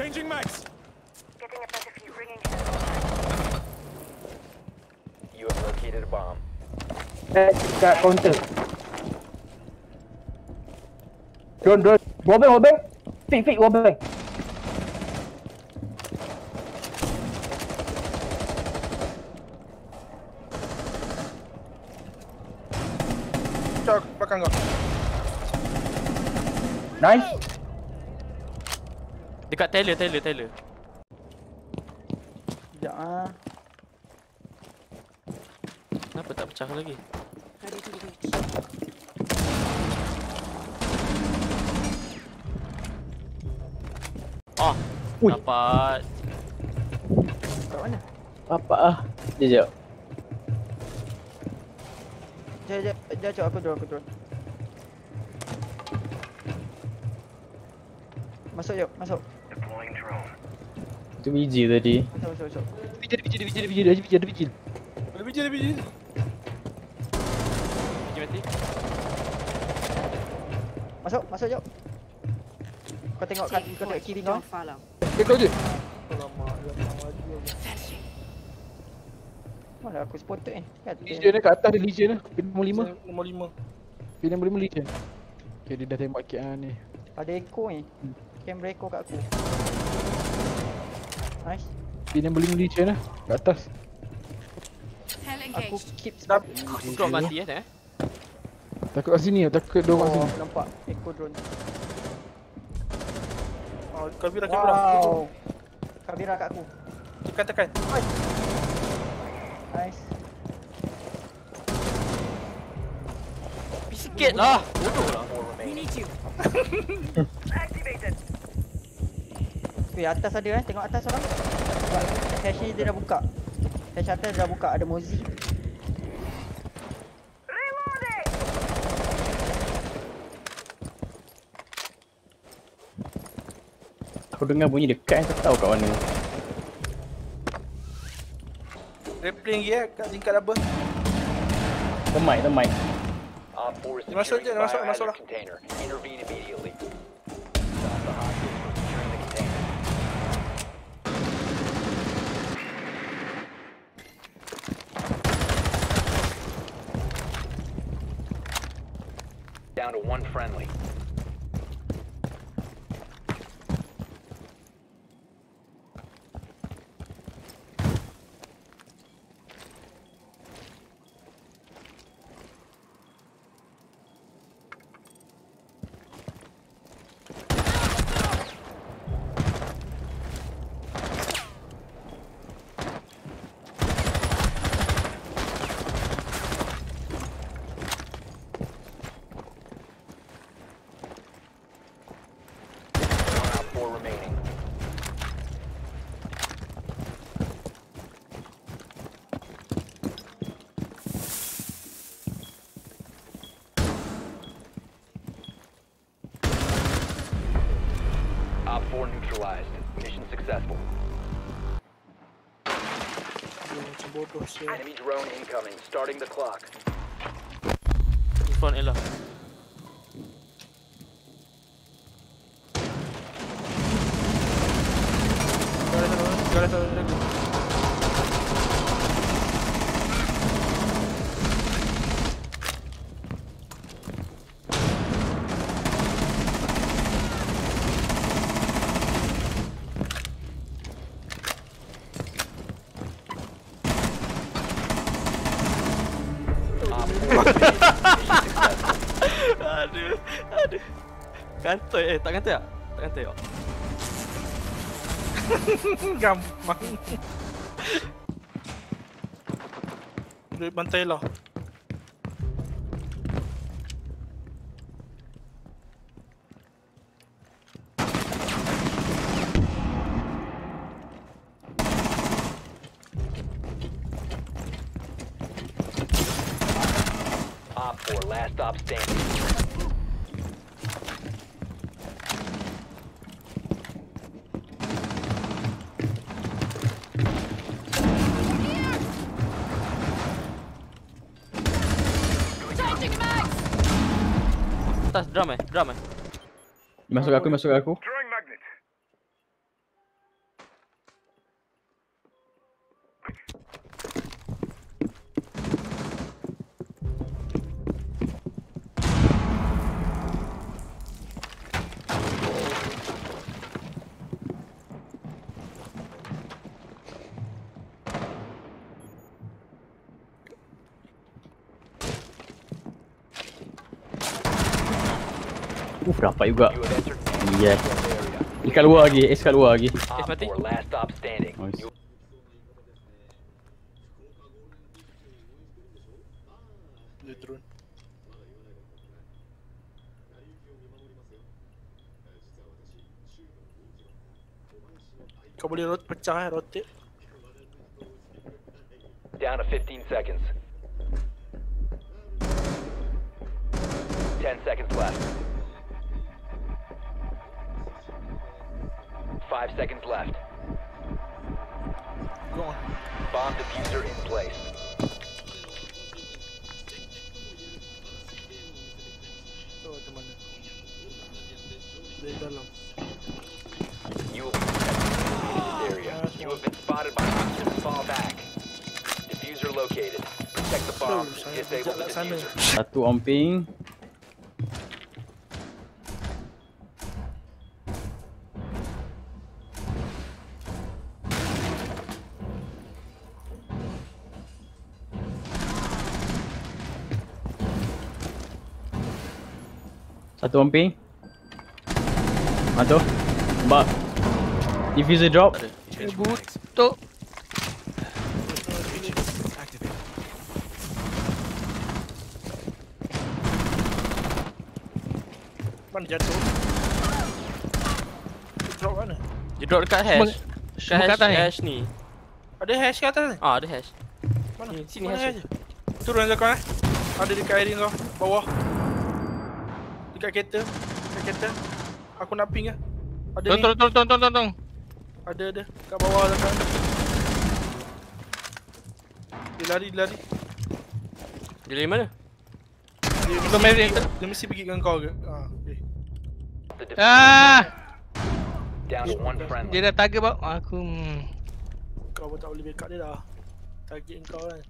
Changing mags. Getting a better view. Ringing. You have located a bomb. Kat counter. Drone. Wallbang. Fake wallbang. Cok, belakang kau. Nice. Dekat Taylor. Sekejap ah. Kenapa tak pecah lagi? Ready to reach. Oh, Ui. dapat. Kat mana? Apa ah? Jap. Sekejap, aku drone. Masuk jap, masuk. Deploying drone. Itu biji tadi. Masuk. Biji. Ada biji. Biji mati. Masuk jap. Kau tengok kat kiri kau. Don't follow. Kau je. Alamak, mana aku spotted ni? Kat Legion ni kat atas dia Legion ni. Pin nombor 5. Nombor 5. Pin nombor 5 Legion. Okay, dia dah tembak KR ni. ada echo ni. Kamera echo kat aku. Nice. Pin nombor 5 Legion lah. Kat atas. Hell Aku engaged. keep Dah. Aku drop mati eh. Takut kat sini lah. Takut dia orang kat sini. nampak echo drone. Oh, Kavira. Wow. Kamera kat aku. Tekan. Nice. Sikit lah. Bodoh lah. We need you. Activated. Weh, atas ada tengok atas orang. Cache ni dia dah buka. Cache atas dah buka, ada Mozi. Reloading. Aku dengar bunyi dekat, aku tahu kat mana. Replay lagi kat tingkat apa? Termite. Op 4 is Dia masuk je, securing dia masuk biohazard lah. container. Intervene immediately. Stop the hostage from securing the container. Down to one friendly. Op 4 remaining. Op 4 neutralized. Mission successful. Macam bodoh sial. Enemy drone incoming. Starting the clock. In front Ella. Garis lagi. Op 4 mission successful. Aduh. Kantoi tak kantoi tak? Tak kantoi tak? Gampang. Duit bantai lah. Op 4 last stop standing. Changing mags. Atas drum eh. Masuk aku. Throwing magnet. Dapat juga. You have entered Yes. the area. Dekat luar lagi, kat luar lagi. Op mati. 4, last stop standing. Nice. You Dia turun. Kau boleh pecah rotate. down to 15 seconds. 10 seconds left. 5 seconds left. Go on. Bomb diffuser in place. Tahu macam mana. Dari dalam. You will be detected in this area. You have been spotted by hostiles. Fall back. Diffuser located. Protect the bomb. Saya Disable the kejap kat sana. diffuser. Satu on ping. Satu on ping. Satu. Mbak. Diffuser drop. Butuh. Mana jatuh? Dia drop mana? Dia drop dekat hash. Semua kat atas ni. Hash ni. Ada hash kat atas ni? Ah, ada hash. Mana? Sini Mana hash. hash? Turun je kau Ada dekat airing kau. Bawah. Dekat kereta. Dekat kereta. Aku nak ping lah. Ada ni. Tolong. Ada. Kat bawah dekat. Dia lari. Dia dari mana? Dia mesti pergi dengan kau ke? Okay. The diffuser Ah, down to one friendly. dia dah target bau. Aku Kau pun tak boleh backup dia dah. Target kau kan.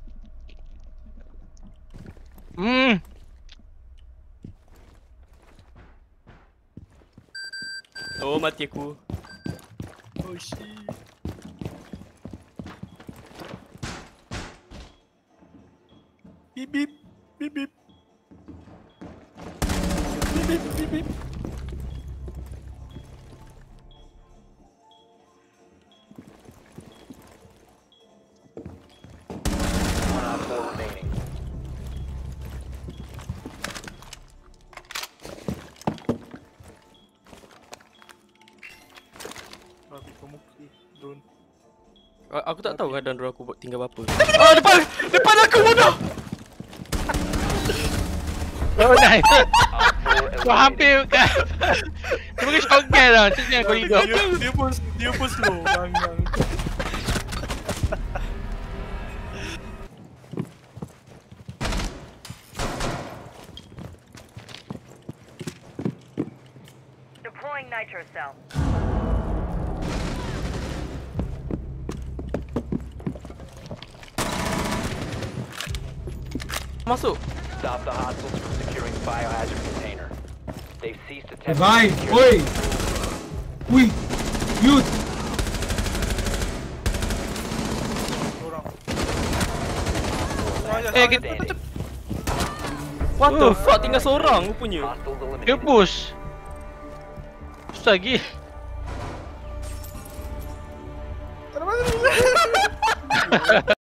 Oh, mati aku. Oh shit. Beep beep. Beep beep. Beep beep. Beep beep. One on 4 remaining. Babi kau muka drone. Aku tak tahu keadaan drone aku tinggal berapa. Oh, depan aku bodoh. oh nice. Op 4 Kau hampir kan. Dia pakai shotgun tau. Macam ni kau hidup. Dia pun slow bang. Deploying nitro cell. Masuk. Stop the hostiles from securing the biohazard container. They've ceased attempting Vai, to secure oi! Ui! Youth! Orang. standing. What the fuck, tinggal seorang rupanya. Hostiles Dia eliminated. push. Susah lagi. Tak ada mana.